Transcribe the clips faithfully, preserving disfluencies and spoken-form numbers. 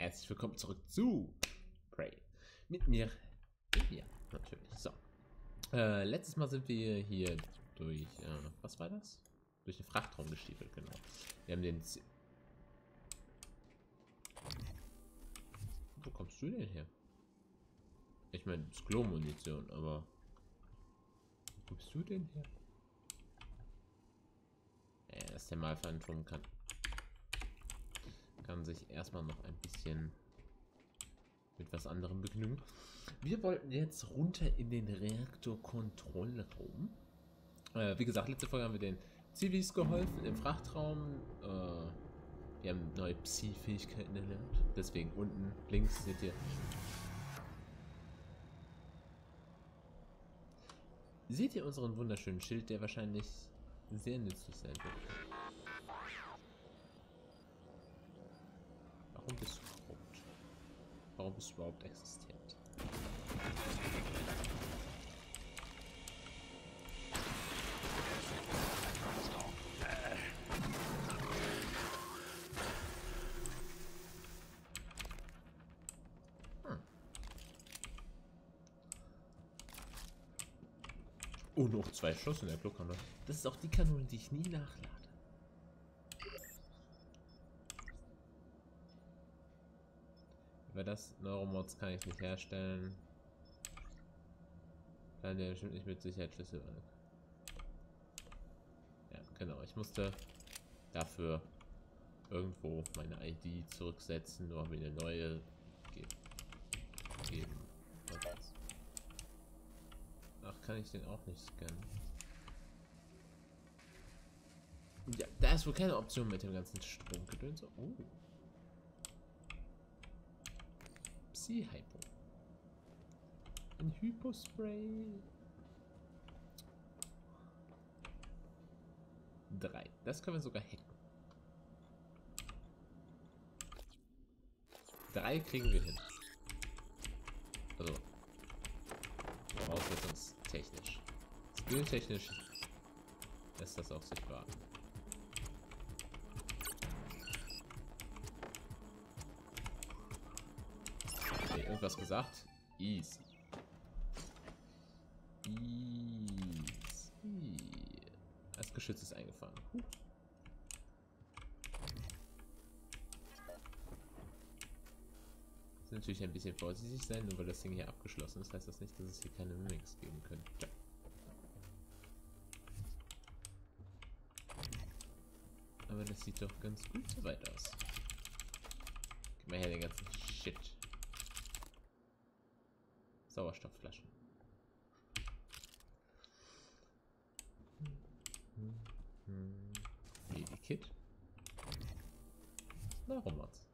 Herzlich willkommen zurück zu Prey. Mit mir, ja, natürlich. So. Äh, letztes Mal sind wir hier durch, äh, was war das? Durch den Frachtraum gestiefelt, genau. Wir haben den... Z Wo kommst du denn her? Ich meine, das ist Klo-Munition, aber... Wo bist du denn her? Ja, dass der Malphantom kann... kann sich erstmal noch ein bisschen mit was anderem begnügen. Wir wollten jetzt runter in den Reaktorkontrollraum. Äh, wie gesagt, letzte Folge haben wir den Zivis geholfen im Frachtraum. Äh, wir haben neue Psi-Fähigkeiten erlernt. Deswegen unten links seht ihr. Seht ihr unseren wunderschönen Schild, der wahrscheinlich sehr nützlich sein wird. Warum bist du korrupt? Warum bist du überhaupt existent? Hm. Oh, noch zwei Schuss in der Klokanone. Das ist auch die Kanone, die ich nie nachlade. Weil das Neuromods kann ich nicht herstellen. Kann der bestimmt nicht mit Sicherheit Schlüssel. Ja, genau. Ich musste dafür irgendwo meine I D zurücksetzen, nur mir eine neue geben. geben. Ach, kann ich den auch nicht scannen? Ja, da ist wohl keine Option mit dem ganzen Stromgedöns. Oh. Psi-Hypo. Ein Hypospray. Drei. Das können wir sogar hacken. Drei kriegen wir hin. Also. Voraussetzungstechnisch. Skilltechnisch lässt das auf sich warten. Irgendwas gesagt? Easy. Easy. Das Geschütz ist eingefahren. Huh. Muss natürlich ein bisschen vorsichtig sein, nur weil das Ding hier abgeschlossen ist, heißt das nicht, dass es hier keine Mimics geben könnte. Ja. Aber das sieht doch ganz gut so weit aus. Gib mal her den ganzen Shit. Sauerstoffflaschen. Medikit. Neuromods.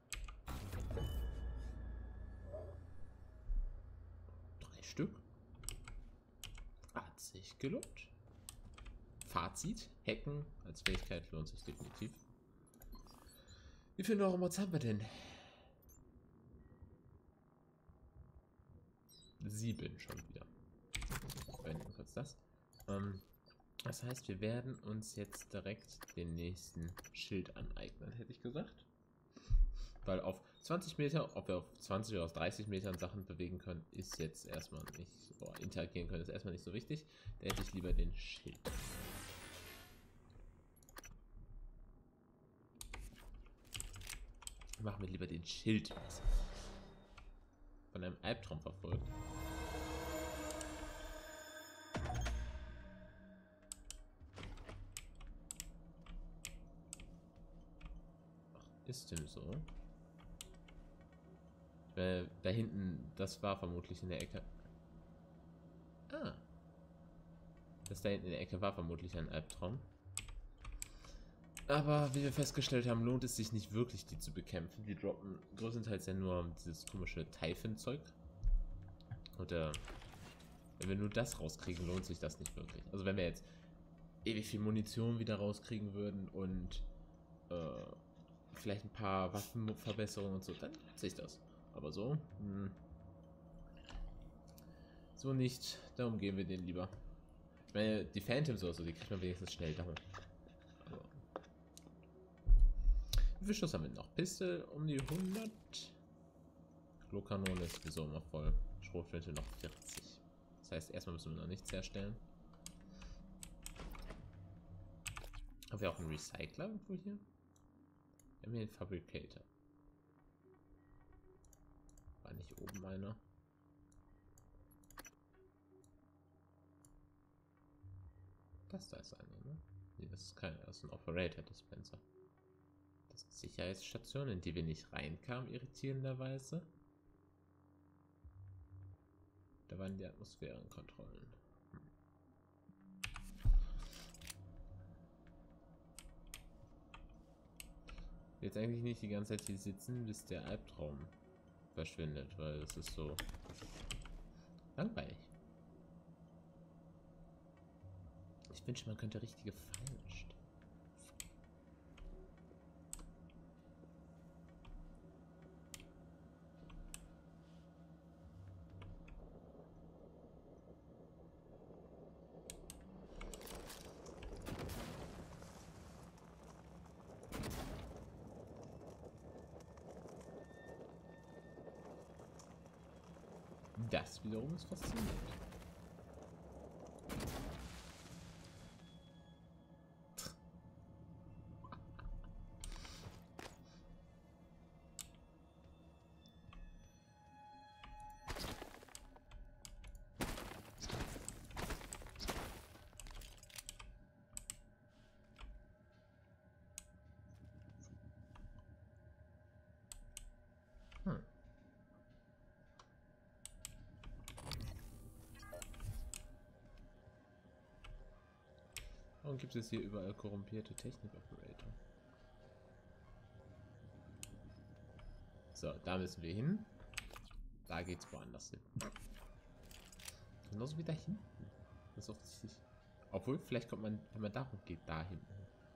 Drei Stück. Hat sich gelohnt. Fazit. Hacken als Fähigkeit lohnt sich definitiv. Wie viele Neuromods haben wir denn? Sieben schon wieder. Beenden kurz das. Ähm, das heißt, wir werden uns jetzt direkt den nächsten Schild aneignen, hätte ich gesagt. Weil auf zwanzig Meter, ob wir auf zwanzig oder auf dreißig Metern Sachen bewegen können, ist jetzt erstmal nicht, boah, interagieren können, ist erstmal nicht so wichtig. Da hätte ich lieber den Schild. Machen wir lieber den Schild. Von einem Albtraum verfolgt. Ach, ist dem so? Äh, da hinten, das war vermutlich in der Ecke. Ah. Das da hinten in der Ecke war vermutlich ein Albtraum. Aber wie wir festgestellt haben, lohnt es sich nicht wirklich, die zu bekämpfen. Die droppen größtenteils ja nur dieses komische Typhon-Zeug. Und äh, wenn wir nur das rauskriegen, lohnt sich das nicht wirklich. Also wenn wir jetzt ewig viel Munition wieder rauskriegen würden und äh, vielleicht ein paar Waffenverbesserungen und so, dann lohnt sich das. Aber so, mh, so nicht. Darum gehen wir den lieber. Ich meine, die Phantoms oder so, die kriegt man wenigstens schnell down. Wie viel Schuss haben wir noch? Pistol um die hundert. Glowkanone ist sowieso immer voll. Schrotflinte noch vierzig. Das heißt, erstmal müssen wir noch nichts herstellen. Haben wir auch einen Recycler irgendwo hier? Wir haben hier einen Fabricator. War nicht oben einer? Das da ist einer, ne? Nee, das ist kein, das ist ein Operator Dispenser. Das ist eine Sicherheitsstation, in die wir nicht reinkamen, irritierenderweise. Da waren die Atmosphärenkontrollen. Hm. Jetzt eigentlich nicht die ganze Zeit hier sitzen, bis der Albtraum verschwindet, weil es ist so langweilig. Ich wünsche, man könnte richtige Fallen stellen. Das wiederum ist faszinierend. Hm. Warum gibt es hier überall korrumpierte Technik-Operator? So, da müssen wir hin. Da geht's woanders hin. Genauso wie da hinten. Das ist auch richtig. Obwohl, vielleicht kommt man, wenn man da hoch geht, da hinten.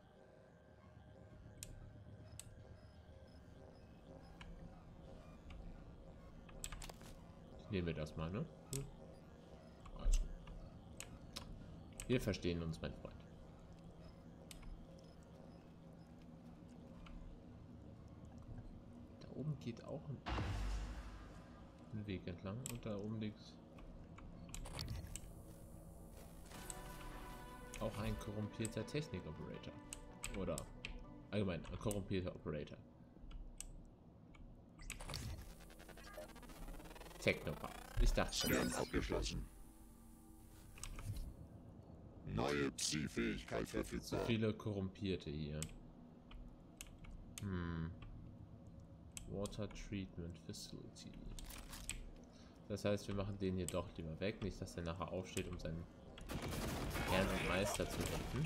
Ich nehme das mal, ne? Hm. Also. Wir verstehen uns, mein Freund. Da oben geht auch ein, ein Weg entlang und da oben liegt auch ein korrumpierter Technik-Operator. Oder allgemein ein korrumpierter Operator. Technopath. Ich dachte Scan abgeschlossen. Neue Psi-Fähigkeit so verfügbar. viele Korrumpierte hier. Hm. Water Treatment Facility. Das heißt, wir machen den hier doch lieber weg. Nicht, dass er nachher aufsteht, um seinen Herrn und Meister zu helfen.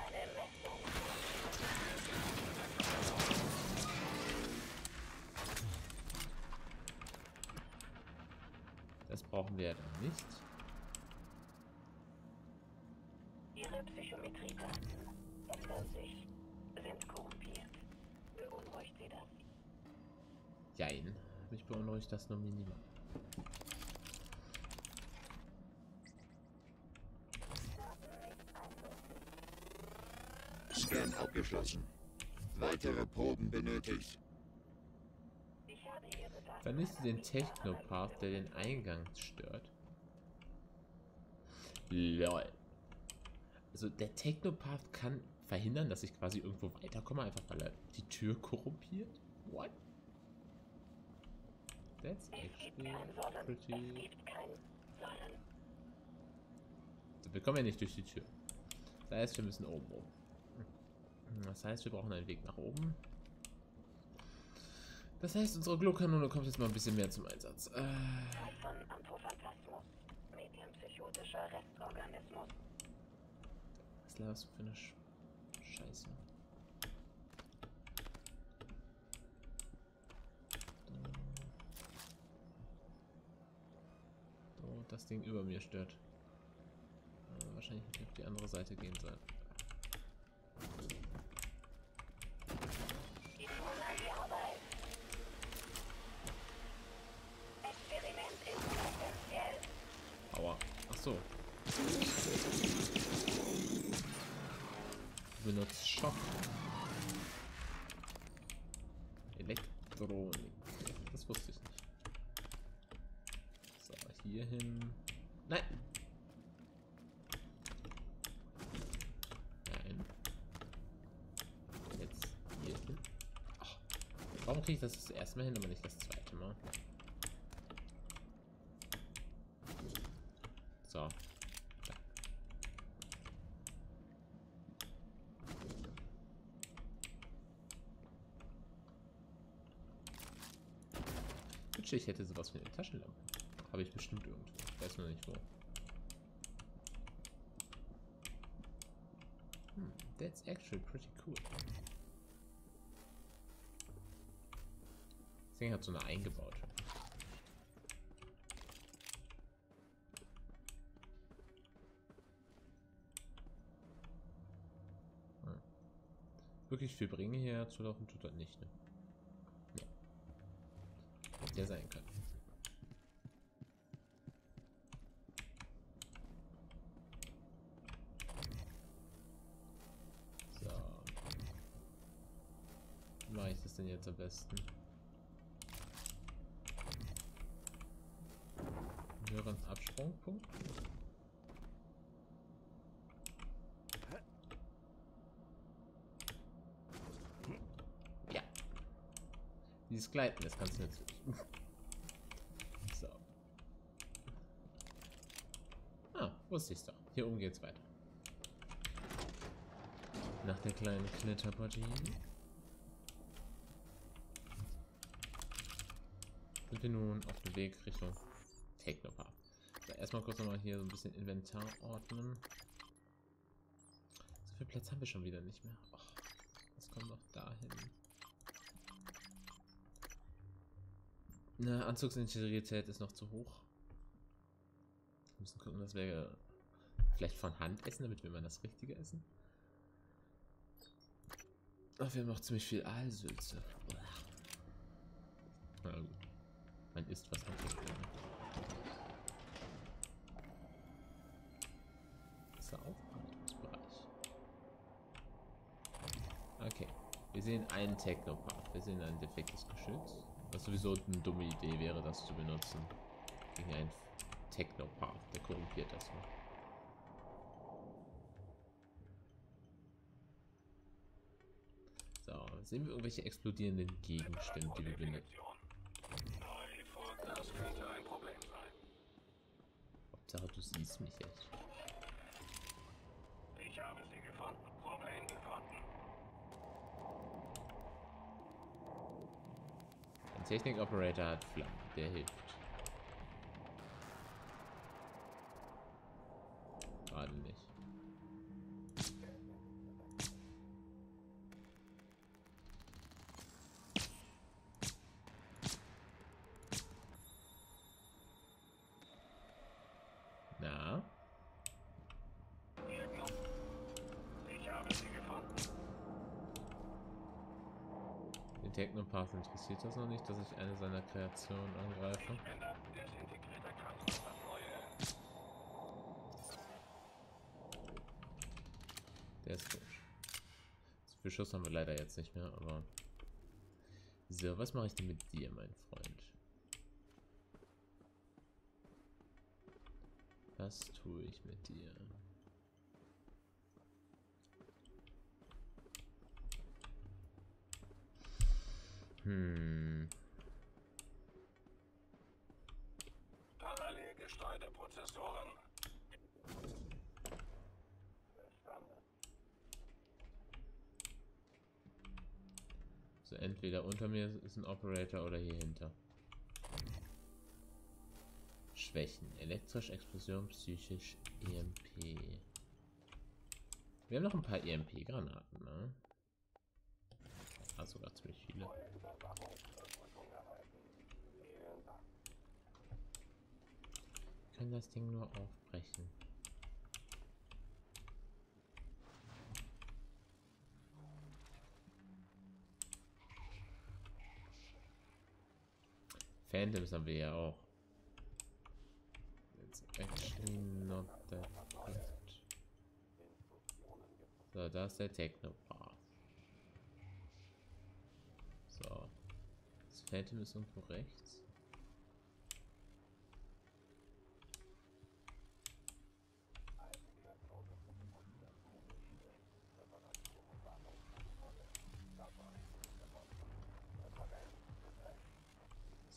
Das brauchen wir ja dann nicht. Ihre Psychometriedaten ändern sich, sind korrumpiert. Beunruhigt Sie das? Jein. Mich beunruhigt das nur minimal. Scan abgeschlossen. Weitere Proben benötigt. Ich habe Ihre Daten. Vernichte den Technopath, der den Eingang stört. Lol. Also der Technopath kann verhindern, dass ich quasi irgendwo weiterkomme, einfach weil er die Tür korrumpiert. What? That's actually pretty. Wir kommen ja nicht durch die Tür. Das heißt, wir müssen oben rum. Das heißt, wir brauchen einen Weg nach oben. Das heißt, unsere Glowkanone kommt jetzt mal ein bisschen mehr zum Einsatz. Äh, Von Ampophantasmus, medienpsychotischer Restorganismus. was laberst du für eine Sch Scheiße? So, das Ding über mir stört. Äh, wahrscheinlich hätte ich auf die andere Seite gehen sollen. Die tun an die Arbeit. Experiment ist essentiell. Aua. Ach so. Du benutzt Schock. Elektronik. Das wusste ich nicht. hier hin. Nein! Nein. Jetzt hier hin. Ach, warum kriege ich das das erste Mal hin, aber nicht das zweite Mal? So. Ich hätte sowas wie eine Taschenlampe. Habe ich bestimmt irgendwo. Ich weiß nur nicht wo. Hm, that's actually pretty cool. Das Ding hat so eine eingebaute. Hm. Wirklich viel bringen hierher zu laufen tut das nicht, ne? Der sein kann. So. Wie mache ich das denn jetzt am besten? Höheren Absprungpunkt. Ja. Dieses Gleiten, das kannst du natürlich. So. Ah, wusste ich's doch. Hier oben geht's weiter. Nach der kleinen Knitterpartie sind wir nun auf dem Weg Richtung Technopark. So, erstmal kurz nochmal hier so ein bisschen Inventar ordnen. So viel Platz haben wir schon wieder nicht mehr. Och, was kommt noch dahin? Ne, Anzugsintegrität ist noch zu hoch. Wir müssen gucken, dass wir vielleicht von Hand essen, damit wir immer das Richtige essen. Ach, wir haben noch ziemlich viel Aalsülze. Na gut. Man isst was anderes. Ist da auch Anwendungsbereich? Okay. Wir sehen einen Technopark. Wir sehen ein defektes Geschütz. Was sowieso eine dumme Idee wäre, das zu benutzen. Gegen einen Technopark, der korrumpiert das nur. So, sehen wir irgendwelche explodierenden Gegenstände, die wir benutzen. Das könnte ein Problem sein. Hauptsache, du siehst mich jetzt. Ich habe sie gefunden. Problem gefunden. Ein Technik-Operator hat Flammen, der hilft. Gerade nicht. Na? Ich habe sie gefunden. Den Technopath interessiert das noch nicht, dass ich eine seiner Kreationen angreife. Ich bin das desintegrierte Kranz, das neue. Der ist tot. So viel Schuss haben wir leider jetzt nicht mehr, aber... So, was mache ich denn mit dir, mein Freund? Was tue ich mit dir? Hm. Parallel gesteuerte Prozessoren. So, entweder unter mir ist ein Operator oder hier hinter. Schwächen. Elektrisch, Explosion, psychisch, E M P. Wir haben noch ein paar E M P-Granaten, ne? Ah, sogar ziemlich viele. Wir können das Ding nur aufbrechen. Phantoms haben wir ja auch. It's actually not that good. So, da ist der Technopath. So. Das Phantom ist irgendwo rechts.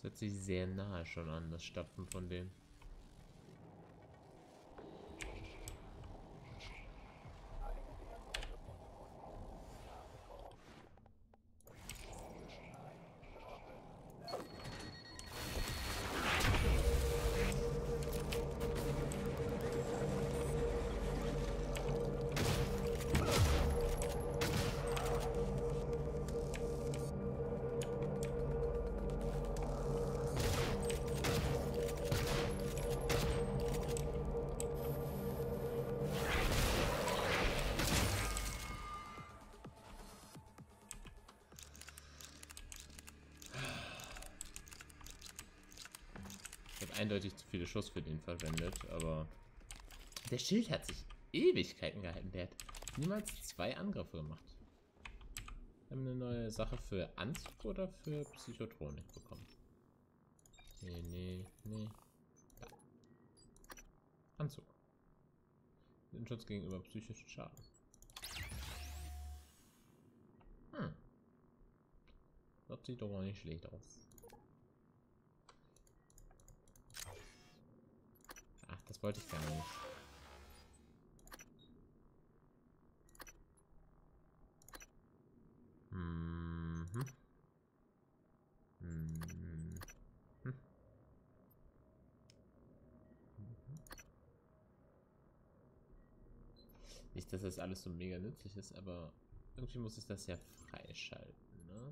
hört sich sehr nahe schon an, das Stapfen von denen. Eindeutig zu viele Schuss für den verwendet, aber der Schild hat sich Ewigkeiten gehalten. Der hat niemals zwei Angriffe gemacht. Wir haben eine neue Sache für Anzug oder für Psychotronik bekommen. Nee, nee, nee. Da. Anzug. Den Schutz gegenüber psychischen Schaden. Hm. Das sieht doch mal nicht schlecht aus. Ach, das wollte ich gar nicht. Mhm. Mhm. Mhm. Nicht, dass das alles so mega nützlich ist, aber irgendwie muss ich das ja freischalten, ne?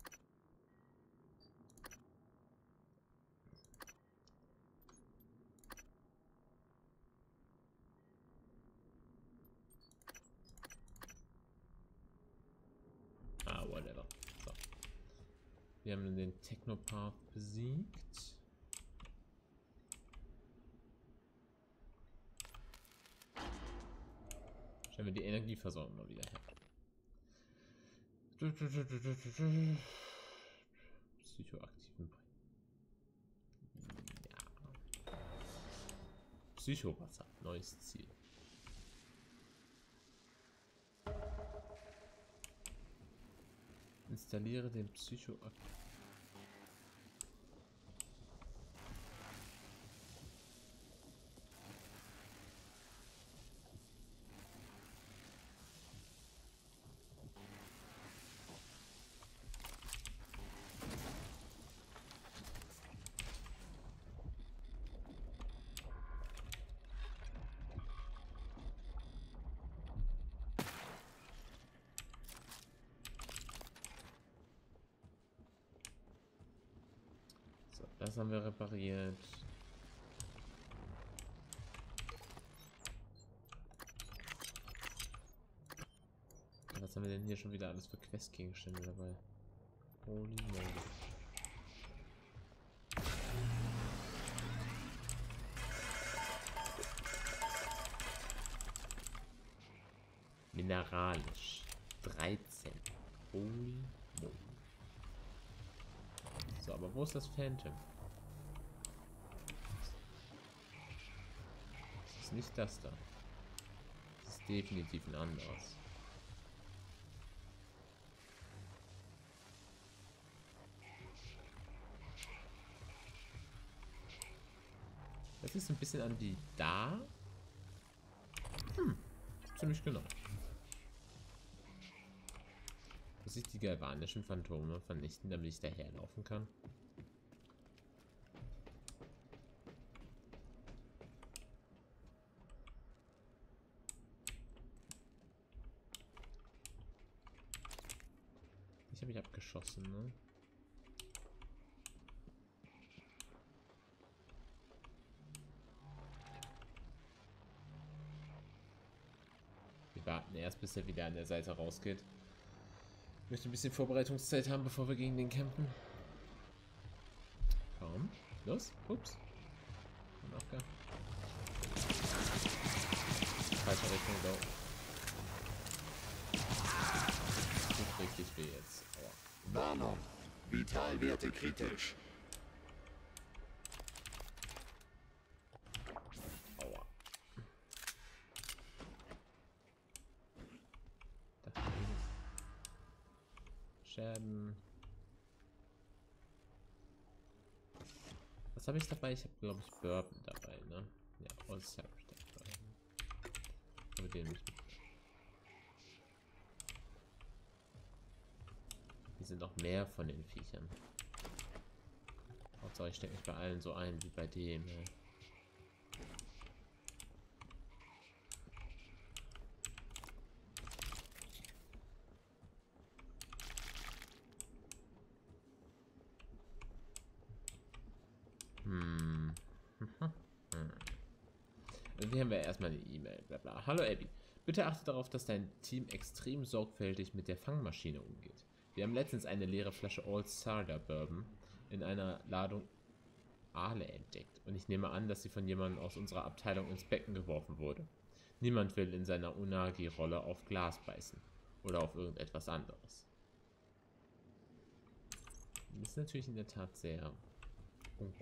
Ah, whatever. So. Wir haben den Technopath besiegt. Stellen wir die Energieversorgung mal wieder her. Psychoaktiven. Ja. Psychowasser. Neues Ziel. Installiere den Psychoaktiven. Das haben wir repariert. Was haben wir denn hier schon wieder alles für Questgegenstände dabei? Holy moly. Mineralisch. dreizehn. Holy moly. So, aber wo ist das Phantom? Das ist nicht das da. Das ist definitiv ein anderes. Das ist ein bisschen an die da. Hm, ziemlich genau. Muss ich die galvanischen Phantome vernichten, damit ich daherlaufen kann? Ich habe mich abgeschossen, ne? Wir warten erst, bis er wieder an der Seite rausgeht. Ich möchte ein bisschen Vorbereitungszeit haben, bevor wir gegen den kämpfen. Komm, los, ups. Noch gar. Falsche Richtung, go. Tut richtig weh jetzt. Aua. Warnung. Vitalwerte kritisch. Aua. Scherben. Was habe ich dabei? Ich habe, glaube ich, Bourbon dabei, ne? Ja, Old Sack dabei. Aber den nicht. Hier sind noch mehr von den Viechern. Hauptsache ich stecke nicht bei allen so ein wie bei dem. Ne? Hm. Hier haben wir erstmal eine E-Mail. Hallo Abby. Bitte achte darauf, dass dein Team extrem sorgfältig mit der Fangmaschine umgeht. Wir haben letztens eine leere Flasche Old Sarda Bourbon in einer Ladung Aale entdeckt. Und ich nehme an, dass sie von jemandem aus unserer Abteilung ins Becken geworfen wurde. Niemand will in seiner Unagi-Rolle auf Glas beißen. Oder auf irgendetwas anderes. Das ist natürlich in der Tat sehr ungut.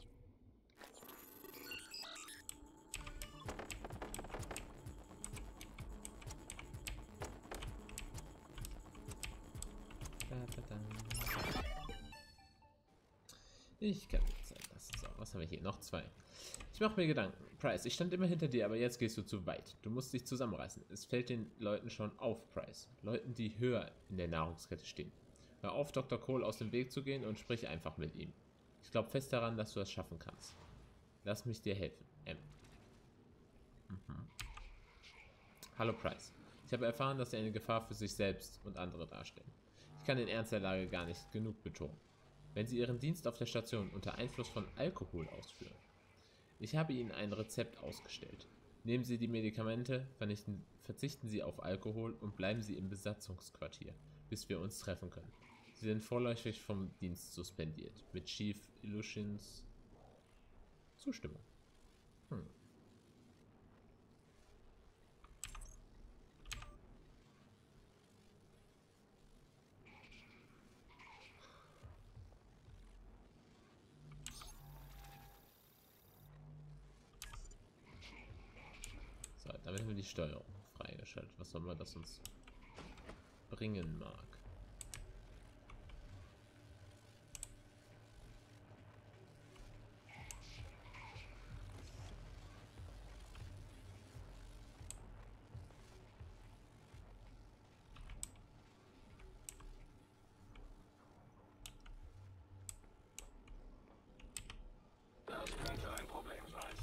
Ich kann nicht sein lassen. So, was haben wir hier? Noch zwei. Ich mache mir Gedanken. Price, ich stand immer hinter dir, aber jetzt gehst du zu weit. Du musst dich zusammenreißen. Es fällt den Leuten schon auf, Price. Leuten, die höher in der Nahrungskette stehen. Hör auf, Doktor Cole aus dem Weg zu gehen und sprich einfach mit ihm. Ich glaube fest daran, dass du das schaffen kannst. Lass mich dir helfen. M. Mhm. Hallo, Price. Ich habe erfahren, dass sie eine Gefahr für sich selbst und andere darstellen. Ich kann den Ernst der Lage gar nicht genug betonen. Wenn Sie Ihren Dienst auf der Station unter Einfluss von Alkohol ausführen. Ich habe Ihnen ein Rezept ausgestellt. Nehmen Sie die Medikamente, vernichten, verzichten Sie auf Alkohol und bleiben Sie im Besatzungsquartier, bis wir uns treffen können. Sie sind vorläufig vom Dienst suspendiert, mit Chief Illusions Zustimmung. Hm. So, damit haben wir die Steuerung freigeschaltet. Was soll man das uns bringen mag? Das könnte ein Problem sein.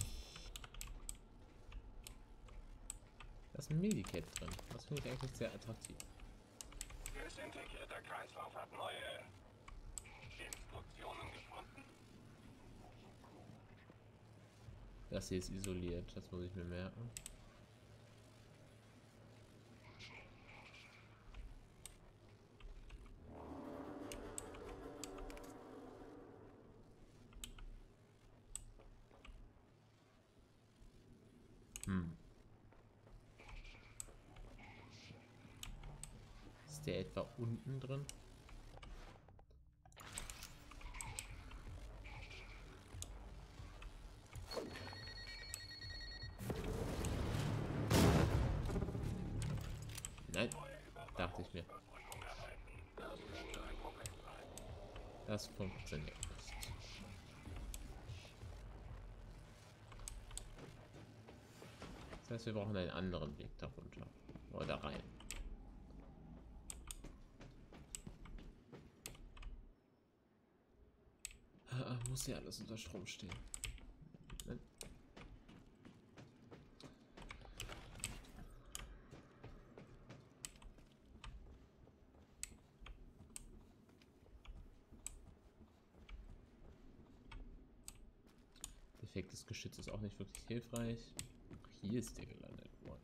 Da ist ein Medikit drin. Das finde ich eigentlich sehr attraktiv. Desintegrierter Kreislauf hat neue Instruktionen gefunden. Das hier ist isoliert. Das muss ich mir merken. Hm. Ist der etwa unten drin? Nein, dachte ich mir. Das funktioniert nicht. Das heißt, wir brauchen einen anderen Weg darunter. Oder rein. Muss ja alles unter Strom stehen. Nein. Defektes Geschütz ist auch nicht wirklich hilfreich. Hier ist der gelandet worden.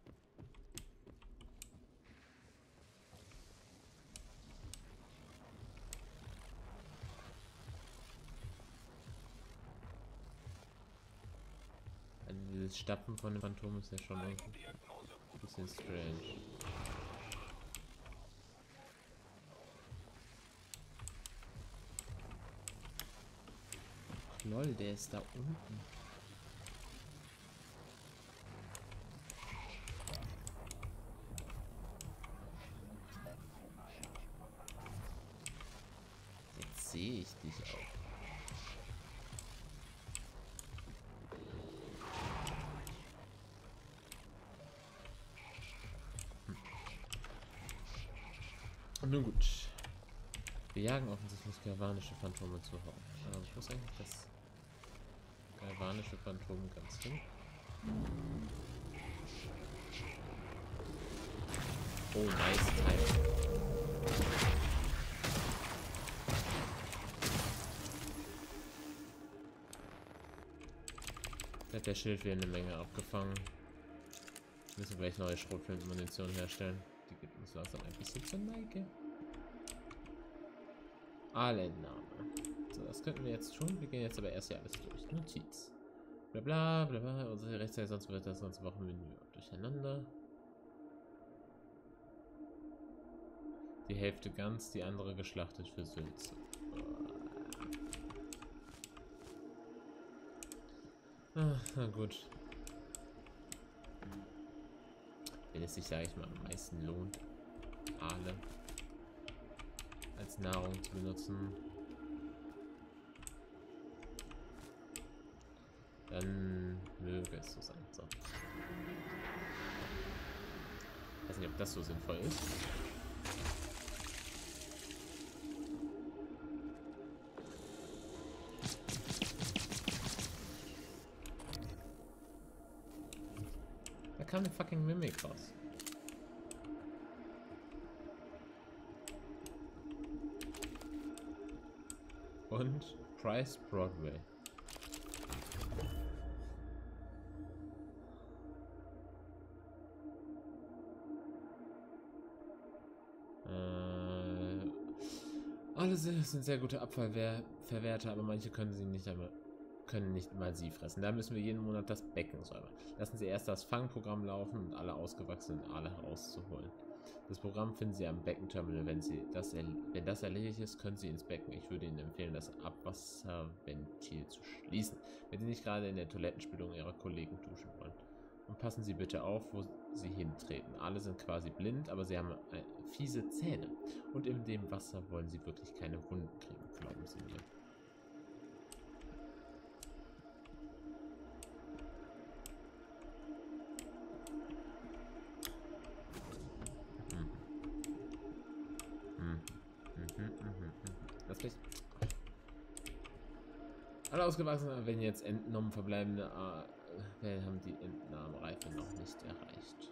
Also dieses Stapfen von dem Phantom ist ja schon ein bisschen strange. Lol, der ist da unten. Jetzt sehe ich dich auch. jagen offensichtlich galvanische Phantome zu Hause. Ähm, wo ist eigentlich das galvanische Phantom ganz hin? Oh, nice Time. Da hat der Schild wieder eine Menge abgefangen. Müssen wir gleich neue Schrotflintenmunition herstellen. Die geht uns langsam ein bisschen zur Neige. Allenname. So, das könnten wir jetzt tun. Wir gehen jetzt aber erst hier alles durch. Notiz. Bla bla bla bla. Unsere Rechtszeit, sonst wird das ganze Wochenmenü durcheinander. Die Hälfte ganz, die andere geschlachtet für Sülze. Ah, na gut. Wenn es sich, sage ich mal, am meisten lohnt, Aale als Nahrung zu benutzen, dann möge es so sein. So. Ich weiß nicht, ob das so sinnvoll ist. Da kam eine fucking Mimik raus. Und Price Broadway. Äh, alle sind sehr gute Abfallverwerter, aber manche können sie nicht einmal, können nicht mal sie fressen. Da müssen wir jeden Monat das Becken säubern. Lassen Sie erst das Fangprogramm laufen und alle ausgewachsenen Aale herauszuholen. Das Programm finden Sie am Beckenterminal. Wenn Sie das, wenn das erledigt ist, können Sie ins Becken. Ich würde Ihnen empfehlen, das Abwasserventil zu schließen, wenn Sie nicht gerade in der Toilettenspülung Ihrer Kollegen duschen wollen. Und passen Sie bitte auf, wo Sie hintreten. Alle sind quasi blind, aber sie haben äh, fiese Zähne. Und in dem Wasser wollen Sie wirklich keine Wunden kriegen, glauben Sie mir. Alle ausgewachsenen werden jetzt entnommen, verbleibende äh, haben die Entnahmereife noch nicht erreicht.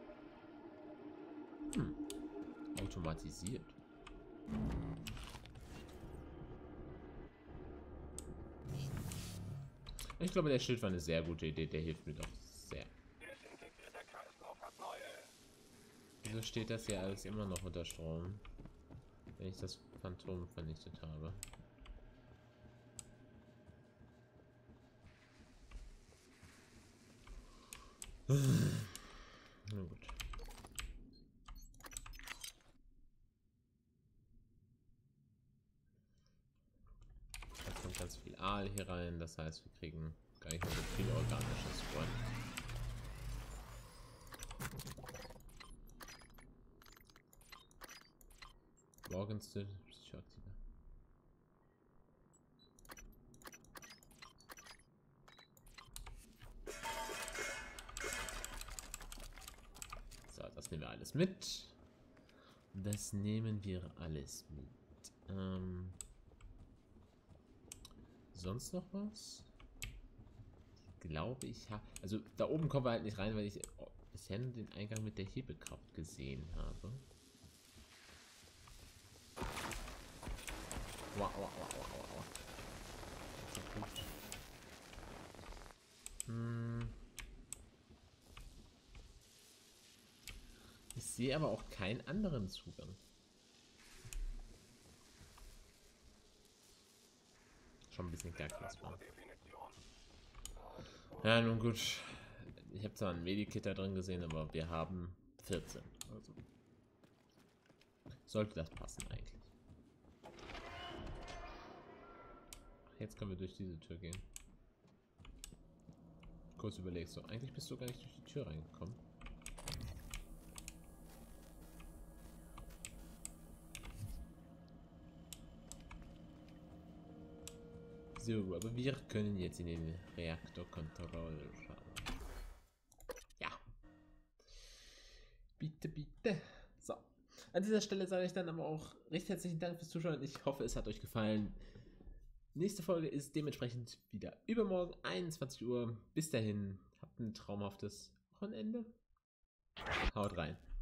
Hm. Automatisiert. Ich glaube, der Schild war eine sehr gute Idee, der hilft mir doch sehr. Wieso steht das hier alles immer noch unter Strom, wenn ich das Phantom vernichtet habe? Na gut. Jetzt kommt ganz viel Aal hier rein, das heißt, wir kriegen gar nicht mehr so viel organisches Gold. Morgens psychoaktiver. Das nehmen wir alles mit. Das nehmen wir alles mit. Ähm, sonst noch was? Ich glaube, ich habe... Also da oben kommen wir halt nicht rein, weil ich bisher nur den Eingang mit der Hebekraft gesehen habe. Wow, wow, wow, wow, wow. Hm. Ich sehe aber auch keinen anderen Zugang. Schon ein bisschen gackig. Ja, nun gut. Ich habe zwar ein Medikit da drin gesehen, aber wir haben vierzehn. Also sollte das passen eigentlich. Jetzt können wir durch diese Tür gehen. Kurz überlegst du, eigentlich bist du gar nicht durch die Tür reingekommen. So, aber wir können jetzt in den Reaktor Control schauen. Ja. Bitte, bitte. So. An dieser Stelle sage ich dann aber auch recht herzlichen Dank fürs Zuschauen. Ich hoffe, es hat euch gefallen. Nächste Folge ist dementsprechend wieder übermorgen, einundzwanzig Uhr. Bis dahin, habt ein traumhaftes Wochenende. Haut rein.